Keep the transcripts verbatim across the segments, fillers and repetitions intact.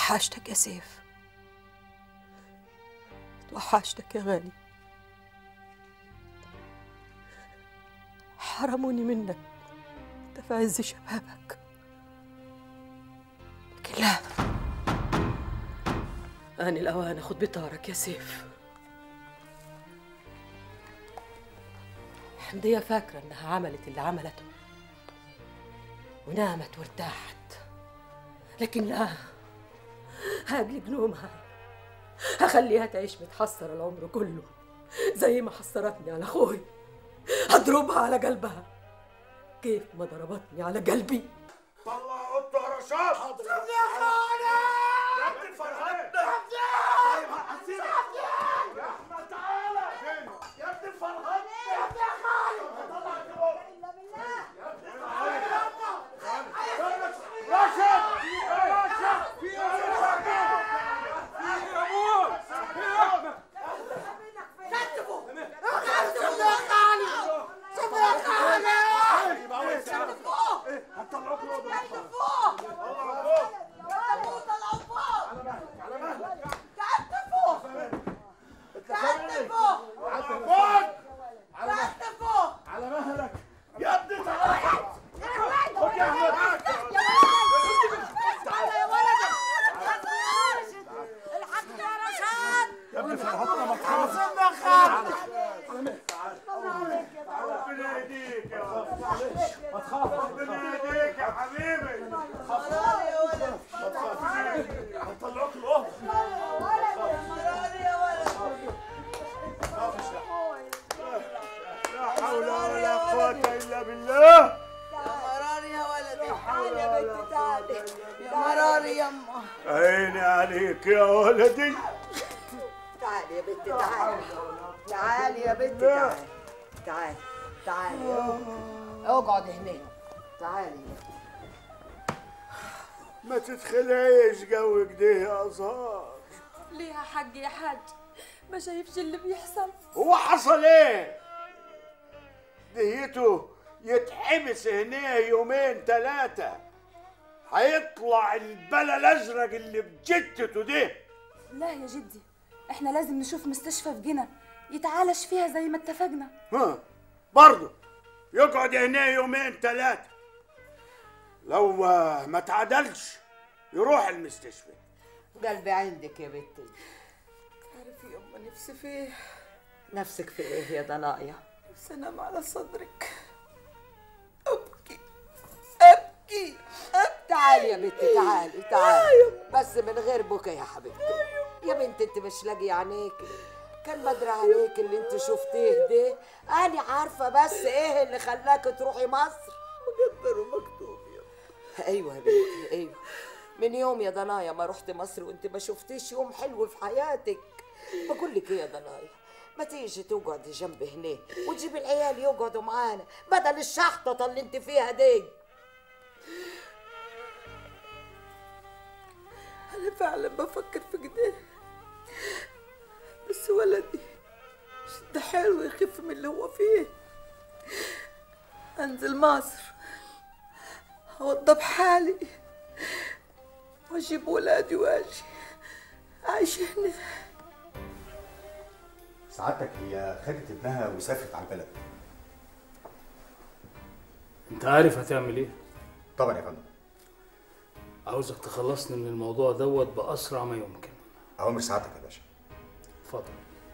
توحشتك يا سيف، توحشتك يا غالي. حرموني منك انت في عز شبابك، لكن لا، آن الأوان أخد بطارك يا سيف. حمدية فاكرة إنها عملت اللي عملته ونامت وارتاحت، لكن لا، هاجلب نومها، هخليها تعيش متحسرة العمر كله زي ما حسرتني على أخوي. هضربها على قلبها كيف ما ضربتني على قلبي. طلع قطة رشاش. حاضر يا خالد. يا ابني فرهان. طيب هسيبك. يا احمد تعالى. يا ابني فرهان. يا ابني يا خالد. طلع الجبل. الا بالله. يا ابني تعالى. رشا. رشا. في ايه يا ابوي؟ في احمد. كتفوا. كتفوا يا خالد. شوفوا يا خالد. هتطلعوك الأوضة. كتفوه! طلعوا فوق! طلعوا فوق! على مهلك، على مهلك! كتفوه! كتفوه! فوق! كتفوه! على مهلك! يا ابني تعالى! خد يا احمد! تعالى يا ولدي! الحقني يا رشاد! يا ابني فرحتنا ما تخافش! يا خالد! ربنا يهديك يا ولد! ما تخافش! ربنا يهديك يا حبيبي! مراري يا ولد! ما تخافش! هنطلعوك الأوضة! مراري يا ولد! ما تخافش! لا حول ولا قوة إلا بالله! يا مراري يا ولدي! تعالي يا بنتي تعالي! يا مراري يما! عيني عليك يا ولدي! تعالي يا بنتي تعالي! تعالي يا بنتي تعالي! تعالي تعالي اقعد هنا. تعالي. ما تتخليش جو كده يا أزهار. ليه يا حاج يا حاج؟ ما شايفش اللي بيحصل؟ هو حصل ايه؟ دهيته يتحبس هنا يومين ثلاثة، هيطلع البلا الأزرق اللي بجتته ده. لا يا جدي، احنا لازم نشوف مستشفى في جنة يتعالج فيها زي ما اتفقنا. ها برضه يقعد هنا يومين ثلاثة، لو ما ما تعدلش يروح المستشفى. قلبي عندك يا بنتي. تعرفي يما نفسي فيه؟ نفسك في ايه يا ضنايا؟ نفسي انام على صدرك ابكي ابكي ابكي. تعالي يا بنتي تعالي تعالي، بس من غير بكا يا حبيبتي. يا بنتي انت مش لاقي عينيكي، كان بدري عليك اللي انت شفتيه ده. انا عارفه بس ايه اللي خلاك تروحي مصر. مقدر ومكتوب يا ايوه يا بنتي ايوه. من يوم يا ضنايا ما رحت مصر وانت ما شفتيش يوم حلو في حياتك. بقول لك ايه يا ضنايا، ما تيجي تقعدي جنبي هنا وتجيبي العيال يقعدوا معانا بدل الشحطه اللي انت فيها دي. انا فعلا بفكر في كده، بس ولدي شد حلو يخف من اللي هو فيه. انزل مصر اوضب حالي واجيب ولادي واجي اعيش هنا. سعادتك هي خدت ابنها وسافرت على البلد. انت عارف هتعمل ايه؟ طبعا يا فندم. عاوزك تخلصني من الموضوع دوت باسرع ما يمكن. اوامر سعادتك يا باشا. اتفضل.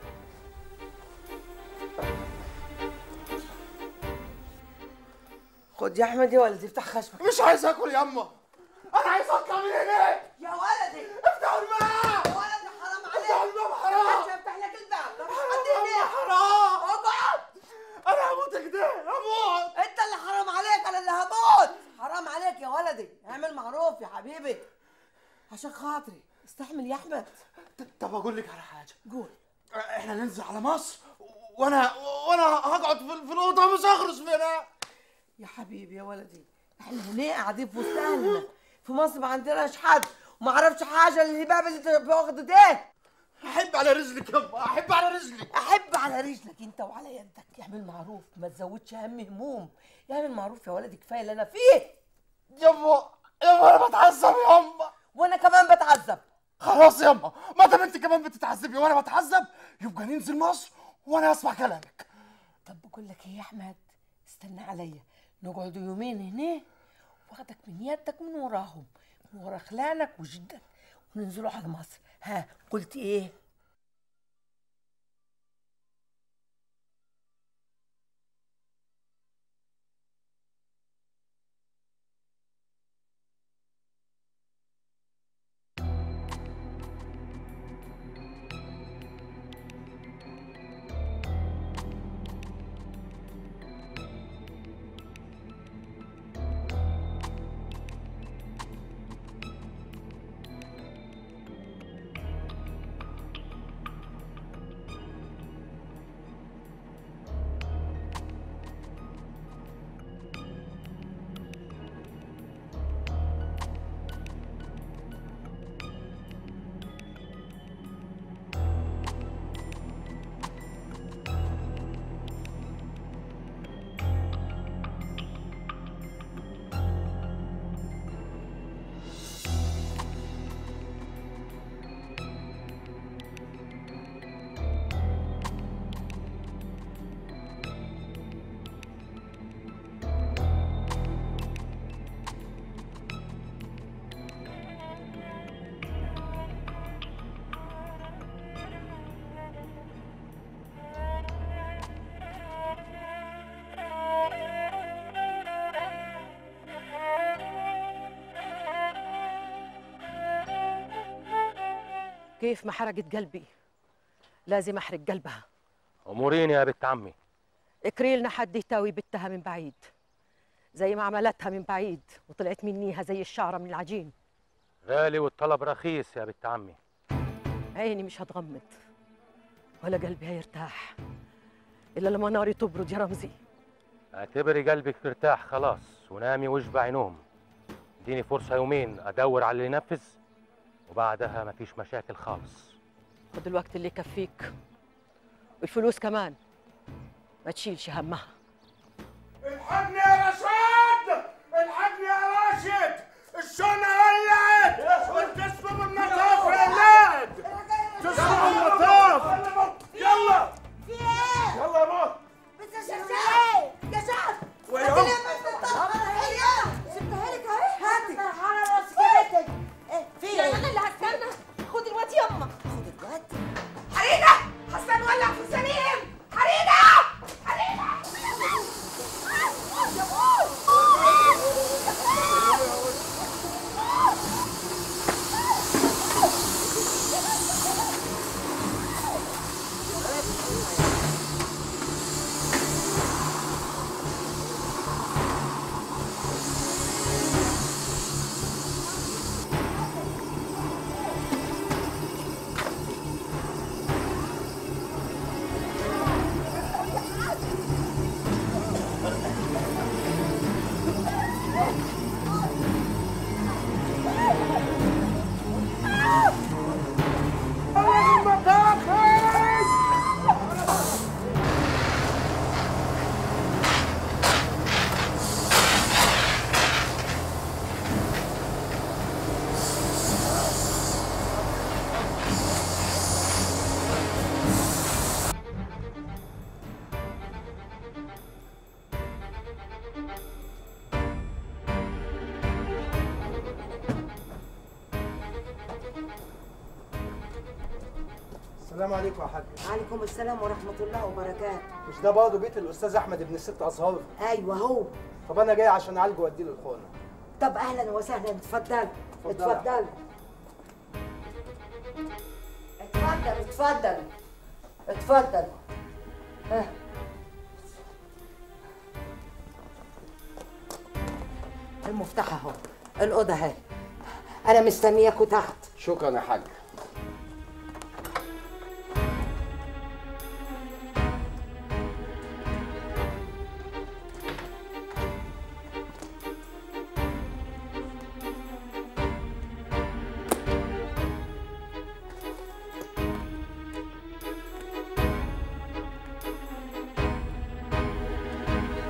خد يا احمد يا ولدي افتح خشمك. مش عايز اكل يما، انا عايز اطلع من هنا. يا ولدي افتحوا الباب يا ولدي حرام عليك. افتحوا الباب حرام. مش هفتح لك الباب. حرام حرام. اقعد. انا هموت كده هموت. انت اللي حرام عليك، انا اللي هموت. حرام عليك يا ولدي، اعمل معروف يا حبيبي عشان خاطري. استحمل يا احمد. طب اقول لك على حاجه. قول. احنا ننزل على مصر وانا وانا هقعد في, في الاوضه مش هخرج منها. يا حبيبي يا ولدي، احنا هنا قاعدين في وسط اهلنا في مصر، ما عندناش حد وما عرفش حاجه للهباب اللي انت واخده ده. احب على رجلك يابا، احب على رجلك. احب على رجلك انت وعلى يدك. اعمل معروف، ما تزودش هم هموم. اعمل معروف يا ولدي، كفايه اللي انا فيه. يابا يابا انا بتعذب يابا. وانا كمان بتعذب، خلاص ياما، ما دام انت كمان بتتعذبي وانا بتعذب يبقى ننزل مصر وانا اسمع كلامك. طب بقول لك ايه يا احمد، استنى عليا، نقعد يومين هنا واخدك من يدك من وراهم، من ورا خلانك وجدك، وننزلوا على مصر. ها قلت ايه؟ كيف ما حرقت قلبي لازم احرق قلبها. اموريني يا بنت عمي. اكريلنا حد يهتوي بنتها من بعيد زي ما عملتها من بعيد وطلعت منيها زي الشعره من العجين. غالي والطلب رخيص يا بنت عمي. عيني مش هتغمض ولا قلبي هيرتاح الا لما ناري تبرد يا رمزي. اعتبري قلبك ارتاح خلاص ونامي واشبعي نوم. اديني فرصه يومين ادور على اللي ينفذ وبعدها مفيش مشاكل خالص. خد الوقت اللي يكفيك والفلوس كمان ما تشيلش همها. الحقني يا رشاد، الحقني يا راشد، الشنة ولعت وانتسبوا بالنطاف يا ولاد، تسبوا بالنطاف. يلا في ايه؟ يلا يا ماما. بس يا شعب يا شعب وياهم سبتها لك اهي. هاتي على راس كبتك. ايه في ايه؟ انا اللي هستنى. خد الواد يما. خد الواد. حريده حسن ولع في سليم. حريده حريده السلام عليكم يا حاج. وعليكم السلام ورحمة الله وبركاته. مش ده برضه بيت الأستاذ أحمد ابن الست أزهار؟ أيوه هو. طب أنا جاي عشان أعالجه وأديه للخونة. طب أهلا وسهلا، اتفضل اتفضل اتفضل اتفضل اتفضل. ها المفتاح اهو، الأوضة اهي، أنا مستنياكوا تحت. شكرا يا حاج.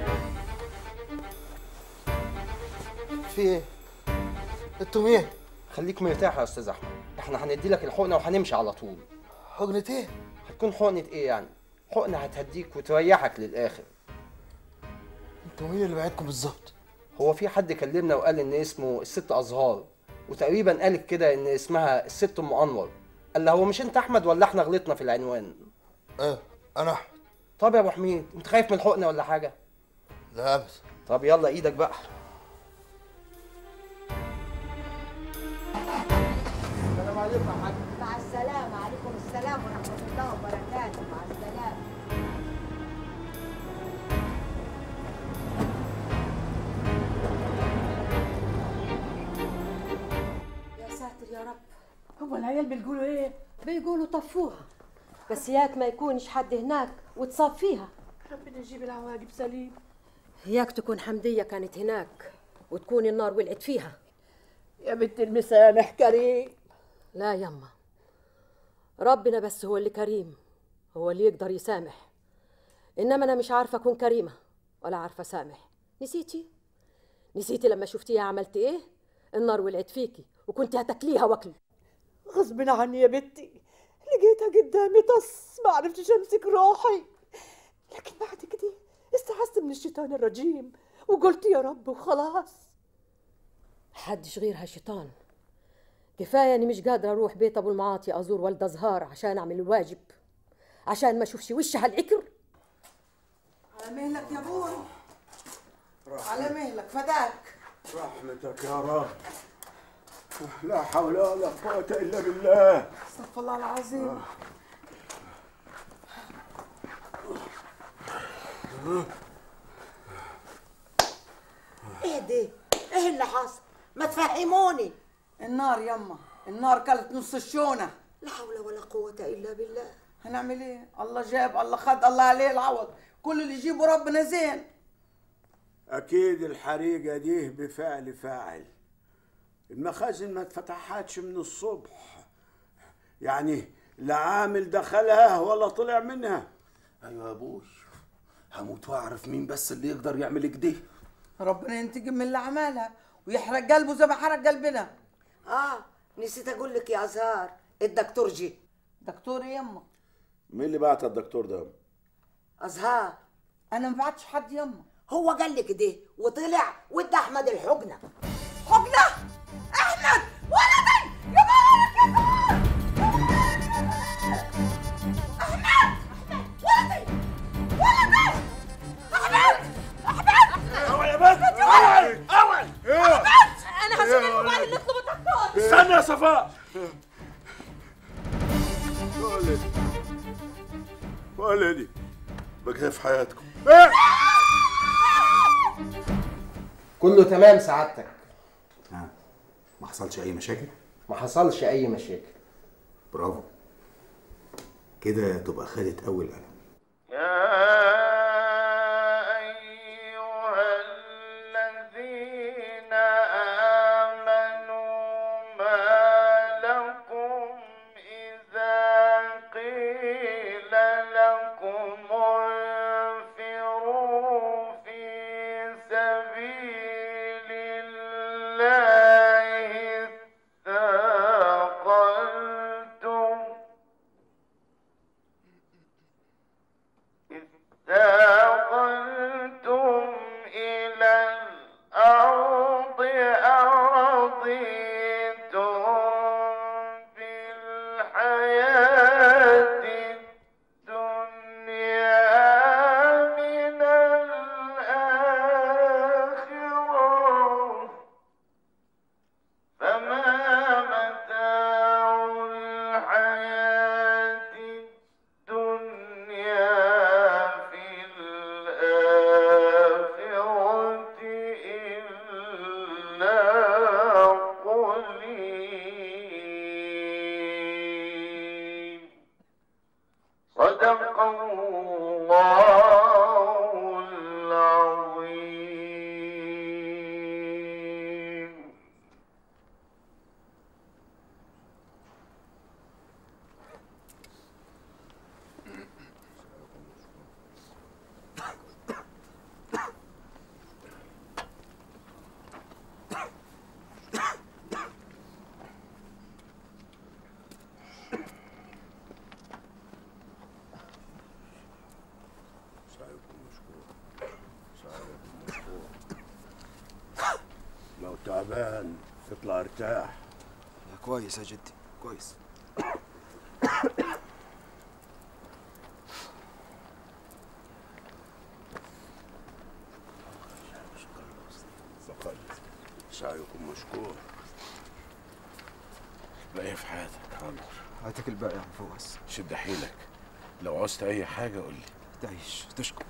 في ايه؟ انتوا مين؟ خليك مرتاح يا استاذ احمد، احنا هندي لك الحقنه وهنمشي على طول. حقنه ايه؟ هتكون حقنه ايه يعني؟ حقنه هتهديك وتريحك للاخر. انتوا مين اللي بعتكم بالظبط؟ هو في حد كلمنا وقال ان اسمه الست ازهار، وتقريبا قالت كده ان اسمها الست ام انور. قال لها هو مش انت احمد ولا احنا غلطنا في العنوان؟ ايه انا احمد. طب يا ابو حميد انت خايف من الحقنه ولا حاجه؟ لا ابدا. طب يلا ايدك بقى. السلام عليكم يا حاج. مع السلامة. عليكم السلام ورحمة الله وبركاته. مع السلامة. يا ساتر يا رب. هو العيال بيقولوا ايه؟ بيقولوا طفوها، بس ياك ما يكونش حد هناك وتصاب فيها. ربنا يجيب العواقب سليم. ياك تكون حمدية كانت هناك وتكون النار ولعت فيها. يا بنت المسامح كريم. لا يما، ربنا بس هو اللي كريم، هو اللي يقدر يسامح. إنما أنا مش عارفة أكون كريمة ولا عارفة سامح. نسيتي؟ نسيتي لما شفتيها عملت إيه؟ النار ولعت فيكي وكنت هتاكليها واكل. غصب عني يا بنتي، لقيتها قدامي طص، ما عرفتش امسك روحي. لكن بعد كده استعذت من الشيطان الرجيم وقلت يا رب وخلاص. حدش غيرها شيطان. كفايه اني مش قادره اروح بيت ابو المعاطي ازور والده زهار عشان اعمل الواجب، عشان ما اشوفش وشها العكر. على مهلك يا بوي، على مهلك فداك. رحمتك يا رب. لا حول ولا قوة إلا بالله. استغفر الله العظيم. ايه ده؟ ايه اللي حصل؟ ما تفهموني. النار يما، النار كلت نص الشونه. لا حول ولا قوة إلا بالله. هنعمل ايه؟ الله جاب، الله خد، الله عليه العوض. كل اللي يجيبه ربنا زين. أكيد الحريقة دي بفعل فاعل. المخازن ما اتفتحتش من الصبح، يعني لا عامل دخلها ولا طلع منها. ايوه يا ابوي، هموت واعرف مين بس اللي يقدر يعمل كده. ربنا ينتقم من اللي عملها ويحرق قلبه زي ما حرق قلبنا. اه نسيت اقول لك يا ازهار، الدكتور جه. دكتور يما؟ مين اللي بعت الدكتور ده؟ ازهار. انا ما بعتش حد يما. هو قال لك كده وطلع وادى احمد الحقنه. حقنه؟ احمد ولدي يا مالك يا زهر. احمد ولدي ولدي احمد احمد. اوعي يا بنت، اوعي اوعي. احمد انا هشيلك وبعدين نطلب الدكتور. استنى يا صفاء. ولدي ولدي بقى في حياتكم. كله تمام سعادتك. ها ما حصلش اي مشاكل؟ ما حصلش اي مشاكل. برافو كده، تبقى خدت اول قلم. لا تعبان، اطلع ارتاح. كويس يا جدي، كويس. سعيكم مشكور. باقي في حياتك. حاضر. هاتك الباقي يا عم فواز. شد حيلك، لو عوزت اي حاجه قول لي. تعيش تشكر.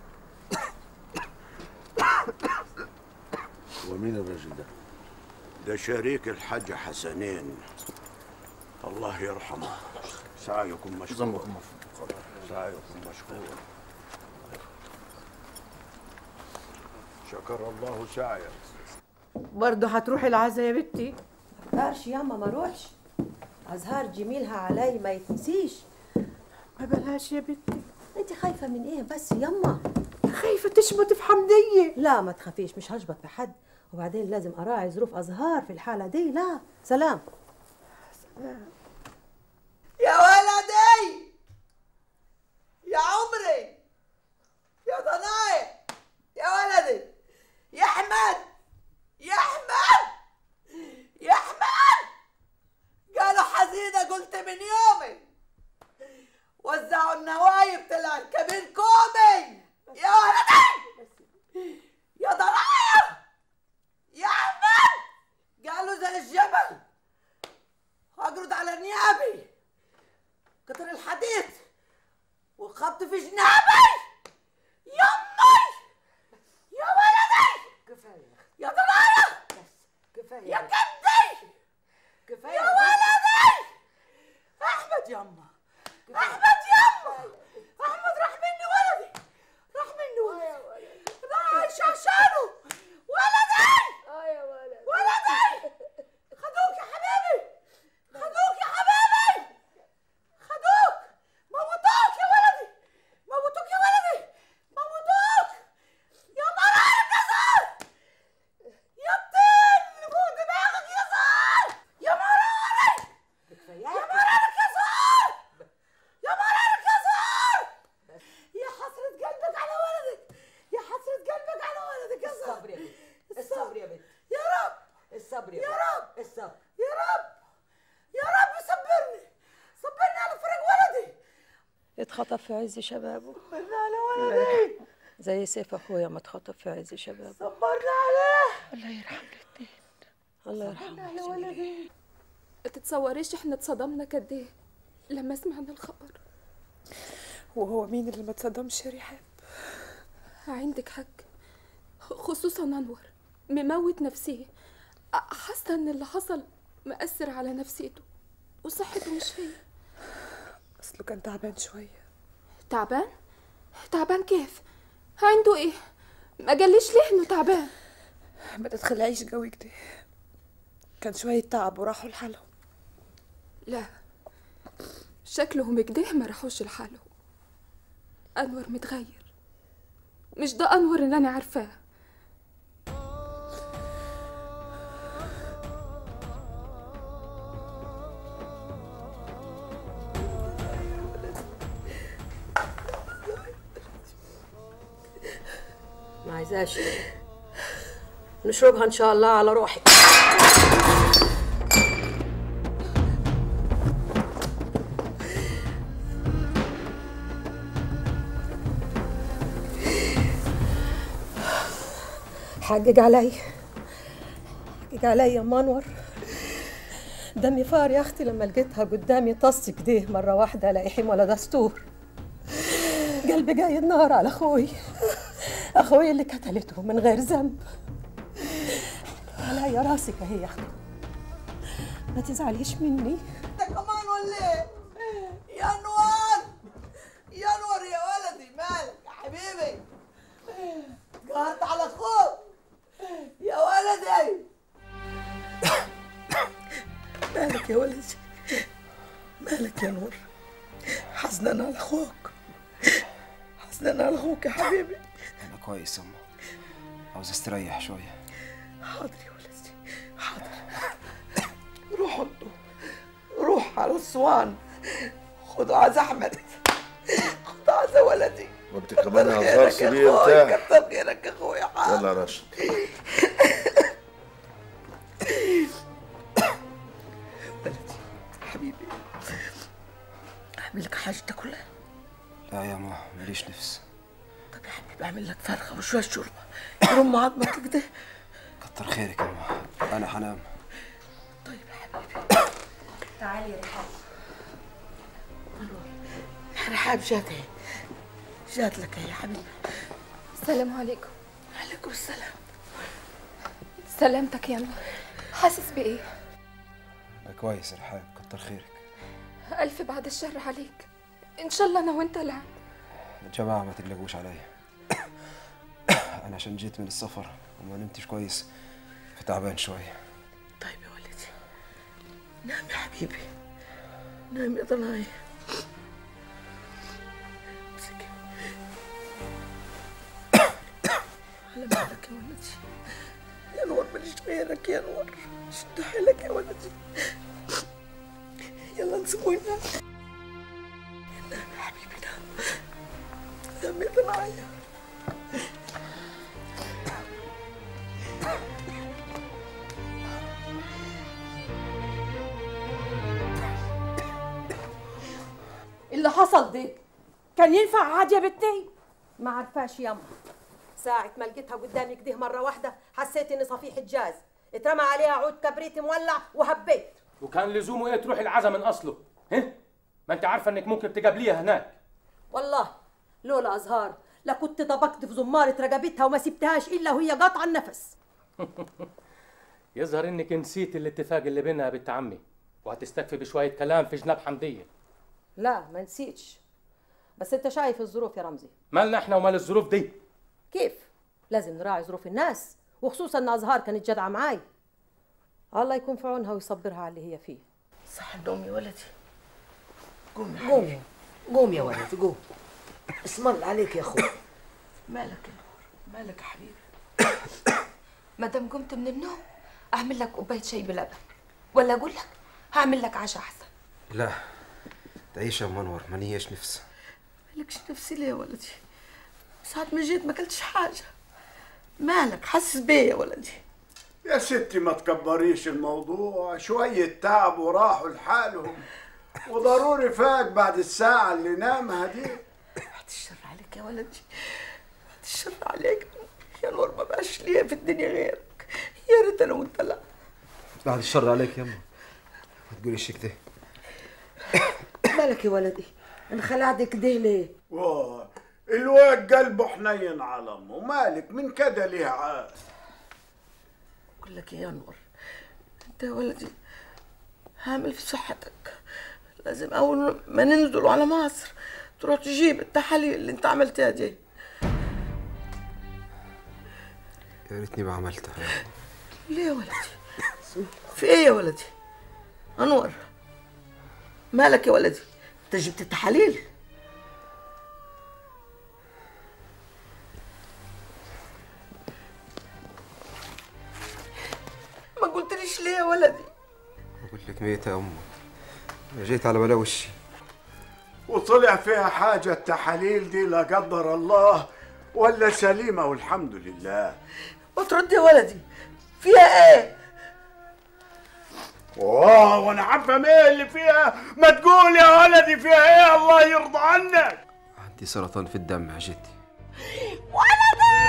ومين الراجل ده؟ ده شريك الحاج حسنين، الله يرحمه. سعيكم مشكور. سعيكم مشكور. شكر الله سعيك. برضه هتروحي العزا يا بنتي؟ مقدرش ياما ما اروحش. ازهار جميلها علي ما يتنسيش. ما بلاش يا بنتي. انت خايفه من ايه بس ياما؟ خايفه تشبط في حمديه. لا ما تخافيش، مش هشبط في حد، وبعدين لازم اراعي ظروف ازهار في الحاله دي. لا سلام. سلام يا ولدي، يا عمري، يا ضناي، يا ولدي، يا احمد، يا احمد، يا احمد. قالوا حزينه قلت من يومي، وزعوا النوايب طلع الكبير كومي. يا ولدي، يا ضنايا، يا احمد. قالوا زي الجبل واقرد على نيابي، كتر الحديد والخبط في جنابي. يمي، يا ولدي، كفايه يا ضنايا، كفايه يا كبدي، كفايه يا ولدي. احمد يما، احمد يما، احمد راح مني ولدي، راح مني ولدي، راح عايش عشانه ولدي. اه يا ولدي، ولدي خدوك يا حبيبي، خدوك يا حبيبي، خدوك، موتوك يا ولدي، موتوك يا ولدي، موتوك يا مرارك يا زهر، يا الطين اللي فوق دماغك يا زهر، يا مرارك، يا مرارك يا زهر، يا مرارك يا زهر. يا حسرة قلبك على ولدك، يا حسرة قلبك على ولدك يا زهر. الصبر يا بنت، الصبر يا بنت، يا رب، الصبر يا يا بنت، رب، الصبر. يا رب، يا رب صبرني، صبرني على فرق ولدي. اتخطف في عز شبابه. صبرنا على ولدي زي سيف اخويا ما اتخطف في عز شبابه. صبرنا عليه. الله يرحم الاثنين. الله يرحمه على ولدي. ما تتصوريش احنا اتصدمنا قد ايه لما سمعنا الخبر. وهو مين اللي ما اتصدمش يا رحاب؟ عندك حق، خصوصا انور مموت نفسيه. حاسه ان اللي حصل مأثر على نفسيته وصحته مش فيه. اصله كان تعبان شويه. تعبان؟ تعبان كيف؟ عنده ايه؟ ما قاليش ليه انه تعبان؟ ما تتخلعيش جوي كده، كان شويه تعب وراحوا لحالهم. لا، شكلهم كده ما راحوش لحالهم. انور متغير، مش ده انور اللي انا عارفاه. ما عايزاش نشربها ان شاء الله على روحي. حقق علي، حقق علي يا منور. دمي فار يا اختي لما لقيتها قدامي طص كده مره واحده لا يحيم ولا دستور. قلبي جاي النار على اخوي، اخوي اللي قتلته من غير ذنب. عليا راسك اهي يا اختي، ما تزعليش مني. انت كمان ولا ايه؟ يا انور، يا انور يا ولدي، مالك يا حبيبي؟ قهرت على اخوك يا ولدي. مالك يا ولدي؟ مالك يا نور؟ حزنان على اخوك، حزنان على اخوك يا حبيبي. انا كويس يا أما، عاوز استريح شويه. حاضر يا ولدي، حاضر. روحوا روح على الصوان، خدوا عزا احمد، خدوا عزا ولدي. وانت كمان يا هزار سيبيه يرتاح. كتر خيرك يا اخويا. يلا يا راشد. حاجه تاكلها؟ لا يا ما ماليش نفس. طب يا حبيبي اعمل لك فرخه وشويه شوربه يرم عظمك كده. كتر خيرك يا ما، انا حنام. طيب يا حبيبي. تعالي يا رحاب. رحاب جات اهي، جات لك يا حبيبي. السلام عليكم. عليكم السلام. سلامتك يا نور، حاسس بايه؟ كويس يا رحاب، كتر خيرك. الف بعد الشر عليك، ان شاء الله انا وانت لا. يا جماعه ما تقلقوش عليا. انا عشان جيت من السفر وما نمتش كويس فتعبان شويه. طيب يا ولدي نام يا حبيبي، نام يا ضناي. امسكي على مالك يا ولدي. يا نور ماليش غيرك يا نور، شد حيلك يا ولدي. يلا نسوي نام. نام يا حبيبي نام، نام يا ضناي. اللي حصل ده كان ينفع عاد يا بنتي؟ ما عرفاش ياما. ساعة ما لقيتها قدامي كده مرة واحدة حسيت إن صفيحة جاز اترمى عليها عود كبريت مولع وهبيت. وكان لزومه ايه تروحي العزا من اصله؟ ها؟ ما انت عارفة انك ممكن تقابليها هناك. والله لولا أزهار لكنت طبقت في زمارة رقبتها وما سبتهاش إلا وهي قاطعة النفس. يظهر انك نسيت الاتفاق اللي بينها يا بنت عمي، وهتستكفي بشوية كلام في جناب حمدية. لا ما نسيتش، بس انت شايف الظروف يا رمزي. مالنا احنا ومال الظروف دي؟ كيف؟ لازم نراعي ظروف الناس، وخصوصا ان ازهار كانت جدعه معاي. الله يكون في عونها ويصبرها على اللي هي فيه. صح النوم يا ولدي. قوم يا قوم قوم يا ولدي قوم. اسم الله عليك يا اخوي. مالك يا نور؟ مالك يا حبيبي؟ ما دام قمت من النوم اعمل لك كوبايه شاي بلبن، ولا اقول لك هعمل لك عشاء احسن؟ لا تعيش يا منور، ما نيش نفس. مالكش نفسي ليه يا ولدي؟ ساعة ما جيت ما اكلتش حاجة. مالك حاسس بيا يا ولدي؟ يا ستي ما تكبريش الموضوع، شوية تعب وراحوا لحالهم، وضروري فات بعد الساعة اللي نامها دي. بعد الشر عليك يا ولدي، بعد الشر عليك يا نور، ما بقاش ليا في الدنيا غيرك. يا ريت انا وانت لا. بعد الشر عليك يا امه، ما تقوليش كده. مالك يا ولدي؟ انخلعت كده ليه؟ واه الواد قلبه حنين على امه، مالك من كده ليه عاد؟ اقول لك يا نور، انت يا ولدي هامل في صحتك، لازم اول ما ننزلوا على مصر تروح تجيب التحاليل اللي انت عملتها دي. يا ريتني ما عملتها. ليه يا ولدي؟ في ايه يا ولدي؟ انور مالك يا ولدي؟ انت جبت التحاليل؟ ما قلتليش ليه يا ولدي؟ بقول لك ميتة يا امه، جيت على بلا وشي. وطلع فيها حاجة التحاليل دي لا قدر الله، ولا سليمة والحمد لله. وترد يا ولدي فيها ايه؟ اوه وانا عارفه ايه اللي فيها، ما تقول يا ولدي فيها ايه الله يرضى عنك. عندي سرطان في الدم يا جدي. ولدي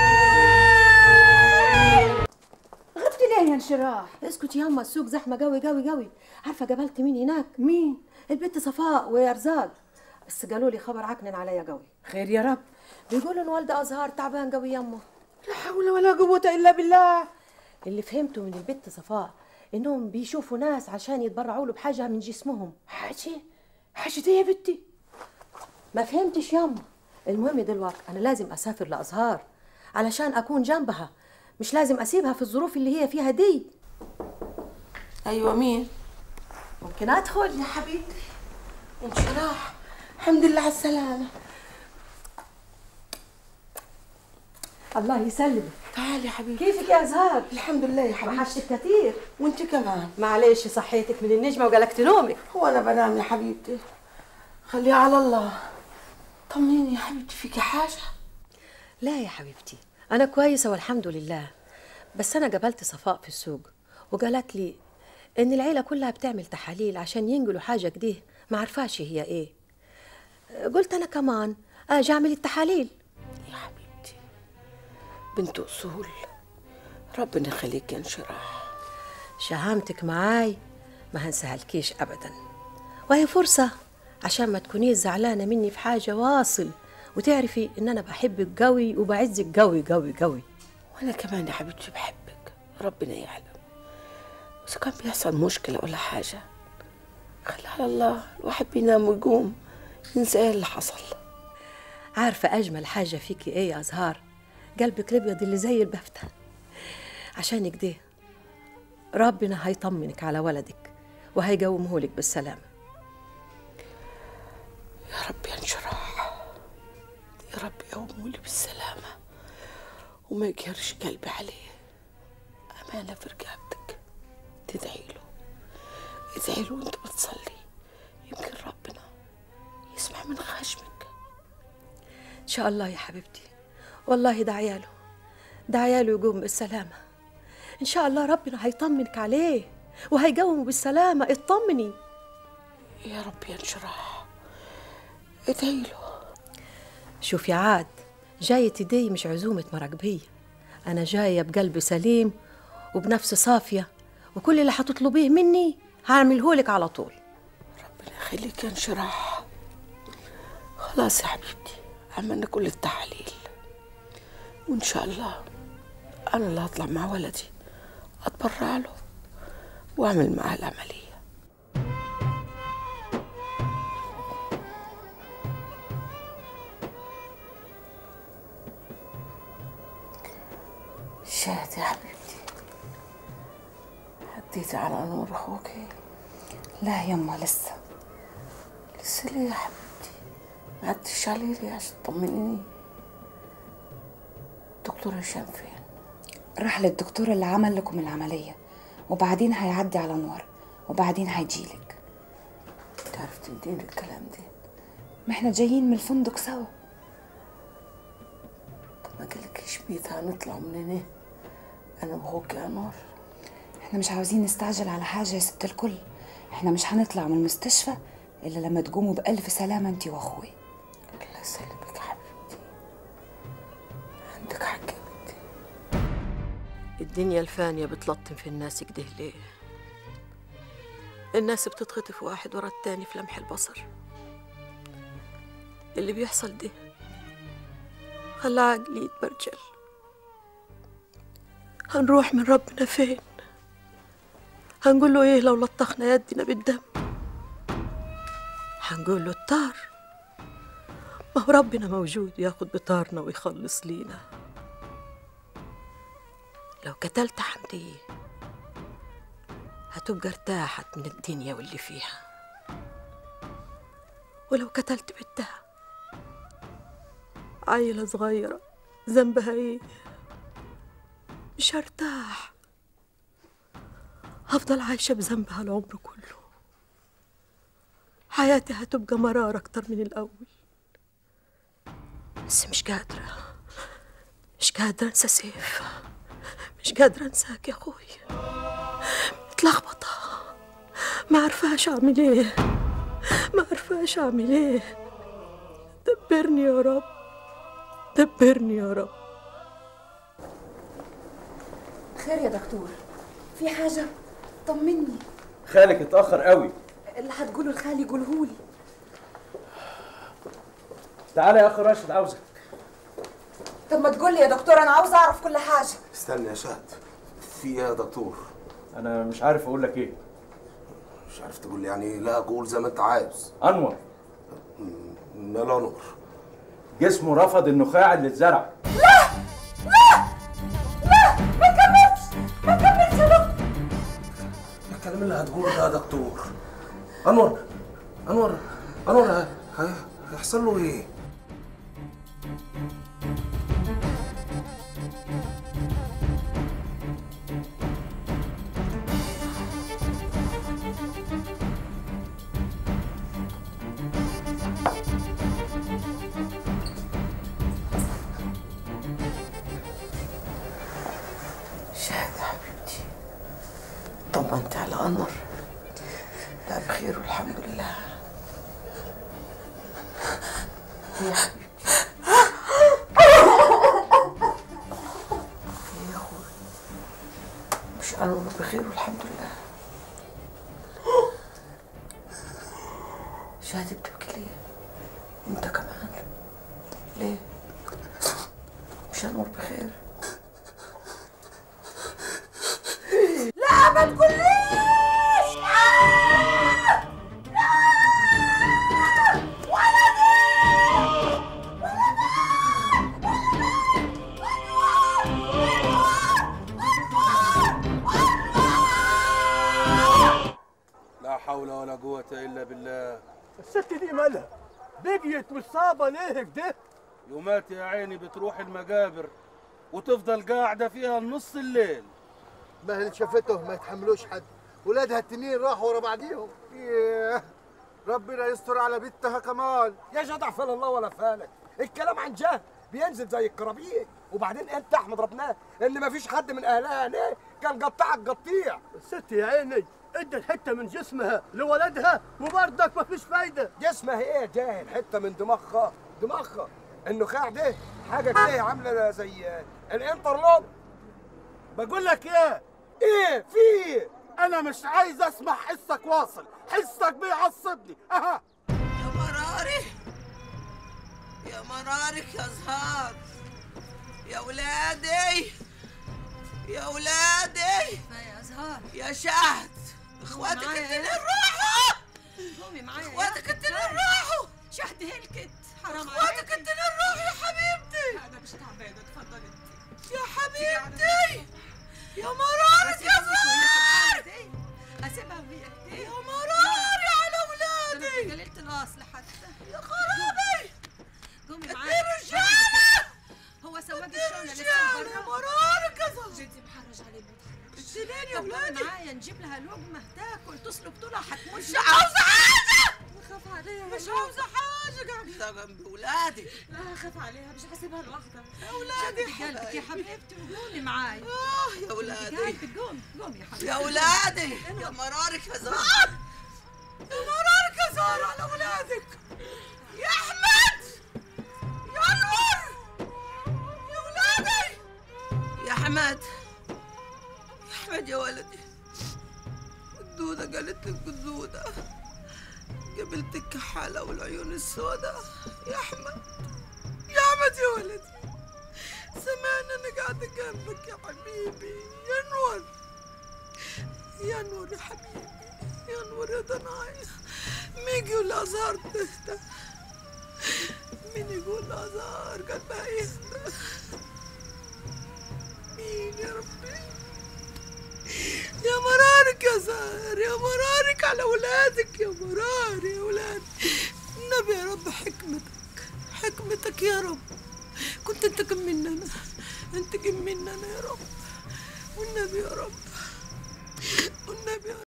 غبتي ليه يا انشراح؟ اسكت يا اما، السوق زحمه قوي قوي قوي. عارفه قابلت مين هناك؟ مين؟ البنت صفاء ويا رزاق، بس قالوا لي خبر عكنن عليا قوي. خير يا رب. بيقولوا ان والده ازهار تعبان قوي يما. لا حول ولا قوه الا بالله. اللي فهمته من البنت صفاء انهم بيشوفوا ناس عشان يتبرعوا له بحاجه من جسمهم. حاجه؟ حاجه ايه يا بنتي؟ ما فهمتش ياما. المهم دلوقتي انا لازم اسافر لازهار علشان اكون جنبها، مش لازم اسيبها في الظروف اللي هي فيها دي. ايوه مين؟ ممكن ادخل يا حبيبتي؟ انشراح الحمد لله على السلامه. الله يسلمك. تعالي يا حبيبتي. كيفك يا ازهار؟ الحمد لله يا حبيبتي. وحشتك كتير. وانت كمان. معلش صحيتك من النجمه وقلقت نومك. هو انا بنام يا حبيبتي؟ خليها على الله. طمنيني يا حبيبتي، فيكي حاجه؟ لا يا حبيبتي انا كويسه والحمد لله، بس انا قابلت صفاء في السوق وقالت لي ان العيله كلها بتعمل تحاليل عشان ينقلوا حاجه كده ما عرفاش هي ايه. قلت انا كمان اجي اعمل التحاليل. يا حبيبتي بنت اصول، ربنا يخليك يا انشراح. شهامتك معاي ما هنسهلكيش ابدا، وهي فرصه عشان ما تكونيش زعلانه مني في حاجه واصل، وتعرفي ان انا بحبك قوي وبعزك قوي قوي قوي. وانا كمان يا حبيبتي بحبك، ربنا يعلم. بس كان بيحصل مشكله ولا حاجه خلي على الله، الواحد بينام ويقوم ينسى ايه اللي حصل. عارفه اجمل حاجه فيكي ايه يا زهار؟ قلبك الابيض اللي زي البفتة. عشان كده ربنا هيطمنك على ولدك وهيقومهولك بالسلامة. يا رب يا انشراح، يا رب يقومهولي بالسلامة وما يقهرش قلبي عليه. أمانة في رقبتك، تدعي له، ادعي له وانت بتصلي، يمكن ربنا يسمع من خشمك. إن شاء الله يا حبيبتي، والله دعياله دعياله يقوم بالسلامة. إن شاء الله ربنا هيطمنك عليه وهيقومه بالسلامة، اطمني. يا رب يا انشراح، ادعي له. شوفي عاد، جاية دي مش عزومة مراقبية، أنا جاية بقلب سليم وبنفس صافية، وكل اللي هتطلبيه مني هعملهولك على طول. ربنا يخليك يا انشراح. خلاص يا حبيبتي، عملنا كل التحاليل، وإن شاء الله أنا اللي هطلع مع ولدي أتبرع له وأعمل معاه العملية. شاهد يا حبيبتي، عديتي على نور أخوكي؟ لا يما لسه. لسه ليه يا حبيبتي؟ ما عدتش عليه ليه عشان تطمنيني؟ دكتور هشام فين؟ راح للدكتور اللي عمل لكم العملية، وبعدين هيعدي على نور، وبعدين هيجيلك. تعرف تديني الكلام ده؟ ما احنا جايين من الفندق سوا. طب ما قالكيش بيت هنطلع من هنا انا وهوك يا نور؟ احنا مش عاوزين نستعجل على حاجة يا ست الكل، احنا مش هنطلع من المستشفى الا لما تقوموا بألف سلامة انتي واخوي. الله يسلمك يا حبيبتي، عندك حق يا بنتي. الدنيا الفانية بتلطم في الناس كده ليه؟ الناس بتتخطف واحد ورا التاني في لمح البصر. اللي بيحصل ده خلى عقلي يتبرجل. هنروح من ربنا فين؟ هنقول له ايه لو لطخنا يدنا بالدم؟ هنقول له الطار، ما هو ربنا موجود ياخد بطارنا ويخلص لينا. لو قتلت حمدية هتبقى ارتاحت من الدنيا واللي فيها، ولو قتلت بنتها عيلة صغيرة ذنبها ايه؟ مش هرتاح، هفضل عايشة بذنبها العمر كله. حياتي هتبقى مرار أكتر من الأول. بس مش قادرة مش قادرة أنسى سيف، مش قادرة أنساك يا أخوي. متلخبطة، ما عارفاش أعمل إيه، ما عارفاش أعمل إيه. دبرني يا رب، دبرني يا رب. خير يا دكتور، في حاجة؟ طمني. خالك اتأخر قوي. اللي هتقوله لخالي قولهولي. تعالى يا اخي راشد، عاوزك. طب ما تقول لي يا دكتور، انا عاوزه اعرف كل حاجه. استنى يا شهد، في ايه يا دكتور؟ انا مش عارف اقول لك ايه. مش عارف تقول لي يعني؟ لا قول زي ما انت عاوز. انور. مال انور؟ جسمه رفض النخاع اللي اتزرع. لا لا لا، ما تكملش ما تكملش يا دكتور. الكلام اللي هتقوله ده يا دكتور. انور انور انور هيحصل له ايه؟ شاهد يا حبيبتي، طمنت على انور؟ لا بخير والحمد لله. ايه يا حبيبتي؟ ايه يا اخوي؟ مش انا بخير والحمد لله. شهادة بتبكي ليه؟ انت كمان ليه؟ مش انور بخير؟ لا ما تقوليش لا لا ولدي لا حول ولا قوة إلا بالله. الست دي مالها؟ بقيت مصابة ليه كده؟ يومات يا عيني بتروح المقابر وتفضل قاعدة فيها نص الليل. ما اللي شافته ما يتحملوش حد، ولادها التنين راحوا ورا بعضيهم. ياه ربنا يستر على بنتها كمال. يا جدع فلا الله ولا فالك، الكلام عن جهل بينزل زي الكرابيق. وبعدين انت احمد ربنا ان مفيش حد من اهلها هنا كان قطعك قطيع. الست يا عيني ادت حته من جسمها لولدها وبرضك مفيش فايده. جسمها ايه يا جاهل؟ حته من دماغها. دماغها النخاع ده حاجه كده عامله زي الانترلوك. بقول لك ايه؟ ايه في؟ انا مش عايز اسمع حسك واصل، حسك بيعصبني. اها يا مراري يا مرارك يا زهار، يا ولادي يا ولادي يا زهار يا شهد، اخواتك التنين راحوا. قومي معايا اخواتك التنين راحوا. شهد هلكت حرام عليك. اخواتك التنين راحوا يا حبيبتي. انا مش تعبانه اتفضلي انت يا حبيبتي يا مرارك يا زهار. اسيبها وهي كده يا مراري على ولادي. ده ليله الاصل حتى. يا خرابي قومي معايا. الرجاله هو سواق الشغل لسه يا بره. مرارك يا زهر. جدي محرج عليه السنين يا طب قومي ولادي. معايا نجيب لها لقمه تاكل تسلق طولها هتموت. مش عاوزه حاجه. بخاف عليها. مش عاوزه حاجه، قاعده جنب ولادي. لا اخاف عليها مش هسيبها لوحدها. يا ولادي شدي قلبك يا حبيبتي وقومي معايا. اه يا ولادي. قلبك قومي قومي يا حبيبتي. يا ولادي يا مرارك يا زهر. يا مرارك يا زهر على ولادك. يا احمد يا انور يا ولادي. يا احمد يا احمد يا ولدي. الدودة قالت لك الدودة قابلتك كحالة والعيون السوداء. يا احمد يا احمد يا ولدي سمعنا انا قاعدة جنبك يا حبيبي. يا نور يا نور يا حبيبي يا نور يا ضنايا. مين يقول ازهار تهدى؟ مين يقول ازهار قلبها يهدى؟ مين يا ربي؟ يا مرارك يا زهر، يا مرارك على ولادك، يا مرار يا ولاد. النبي يا رب حكمتك حكمتك يا رب. كنت انتقم مننا انتقم مننا يا رب. والنبي يا رب والنبي يا رب.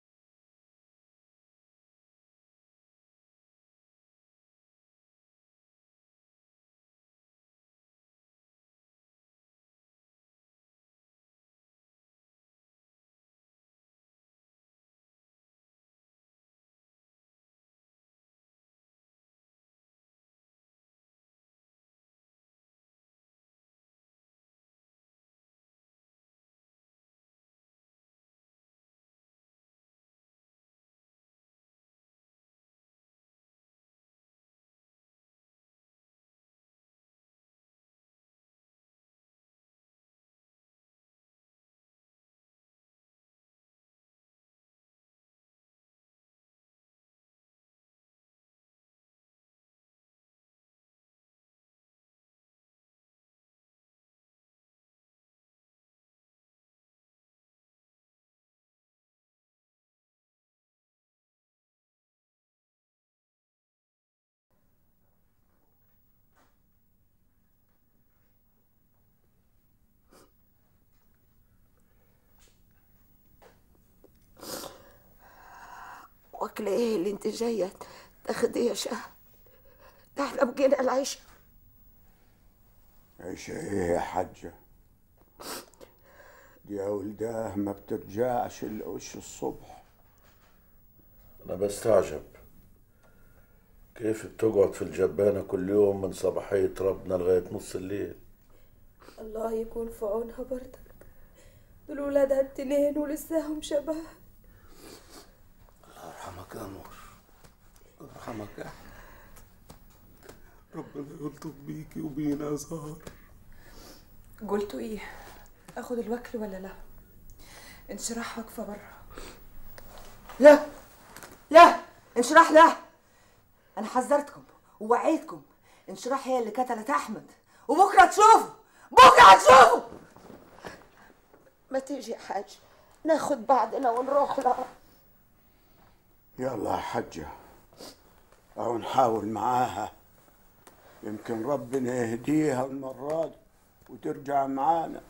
واكله ايه اللي انت جايه تاخديه يا شهد؟ ده احنا بقينا العيشه. عيشه ايه يا حجه؟ دي يا ولداه ما بترجعش الا وش الصبح. انا بستعجب كيف بتقعد في الجبانة كل يوم من صباحية ربنا لغاية نص الليل؟ الله يكون في عونها برضك، دول ولادها التنين ولساهم شبهها. الله يرحمك يا نور، الله يرحمك يا أحمد. ربنا يلطف بيكي وبينا يا زهر. قلتوا ايه؟ اخد الوكل ولا لا؟ انشراح واقفه بره. لا لا انشراح لا، انا حذرتكم ووعيتكم، انشراح هي اللي قتلت احمد، وبكره تشوفوا، بكره تشوفوا. ما تيجي يا حاج ناخد بعضنا ونروح لها. يلا يا حجة، أو نحاول معاها، يمكن ربنا يهديها المرة دي وترجع معانا.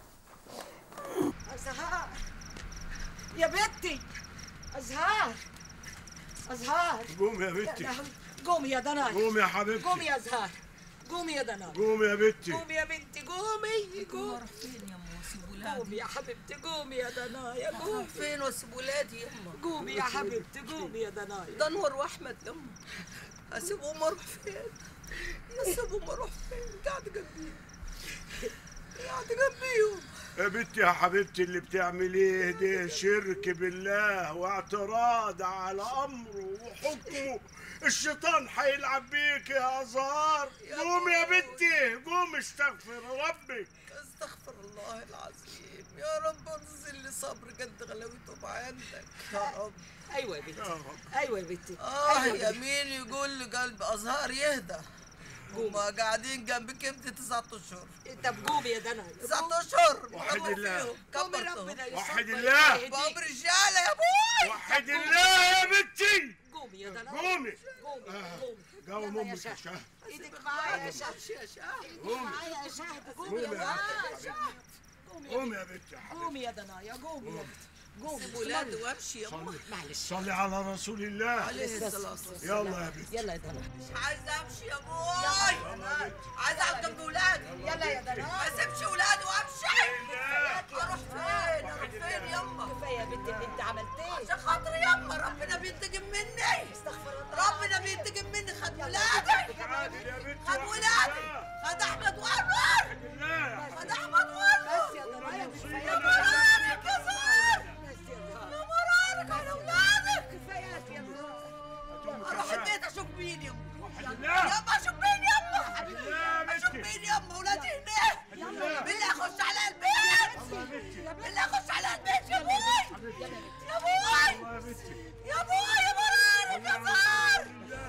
أزهار يا بنتي، أزهار أزهار قومي يا بنتي، قومي يا دناي، قومي يا حبيبتي، قومي يا أزهار، قومي يا دناي، قومي يا بنتي، قومي يا بنتي، قومي قومي. اروح فين يا ام واسيب ولادي؟ قومي يا حبيبتي، قومي يا دنايا، اروح قومي. فين واسيب ولادي يما؟ قومي يا حبيبتي، قومي يا دنايا. ده نور واحمد يما، اسيبهم اروح فين؟ اسيبهم اروح فين؟ قاعده جنبيهم، قاعده جنبيهم. يا بنتي يا حبيبتي، اللي بتعمليه ده شرك بالله واعتراض على امره وحكمه. الشيطان هيلعب بيك يا ازهار. قومي يا بنتي، قومي استغفر ربك. استغفر الله العظيم، يا رب انزل لي صبر قد غلاوته عندك يا رب. ايوه يا بنتي، ايوه يا بنتي. اه أيوة يا يمين يقول لي قلب ازهار يهدى. هما قاعدين جنبك انت تسعة اشهر. طب قومي يا دنايا، تسعة اشهر. وحد الله، قومي ربنا يصبر وحد الله، باب رجاله يا ابوي. وحد الله يا بنتي. قومي يا دنايا، قومي قومي قوم امك يا شهد. ايدك معايا يا شهد، يا شهد ايدك معايا يا شهد. قومي يا شهد، قومي يا بنتي يا حبيبتي، قومي يا دنايا، قومي يا بنتي، قومي. سيب ولادي وامشي يا امي. معلش، صلي على رسول الله عليه الصلاه والسلام. يلا يا بنتي، يلا يا دنايا. مش عايزه امشي يا ابوي، عايزه اقعد جنب ولادي. يلا يا دنايا، ما اسيبش ولادي وامشي. اروح فين؟ اروح فين يما؟ كفايه يا بنتي اللي انت عملتيه. عشان خاطري يما، ربنا بينتقم مني. استغفر الله، ربنا بينتقم مني. خد ولادي، خد ولادي، خد احمد وانور، خد احمد وانور. بس يا دنايا كفايه يا مرارك يا زهر، يا مرارك على ولادك. كفايات يا دنايا. اروح البيت اشوف مين يما. لا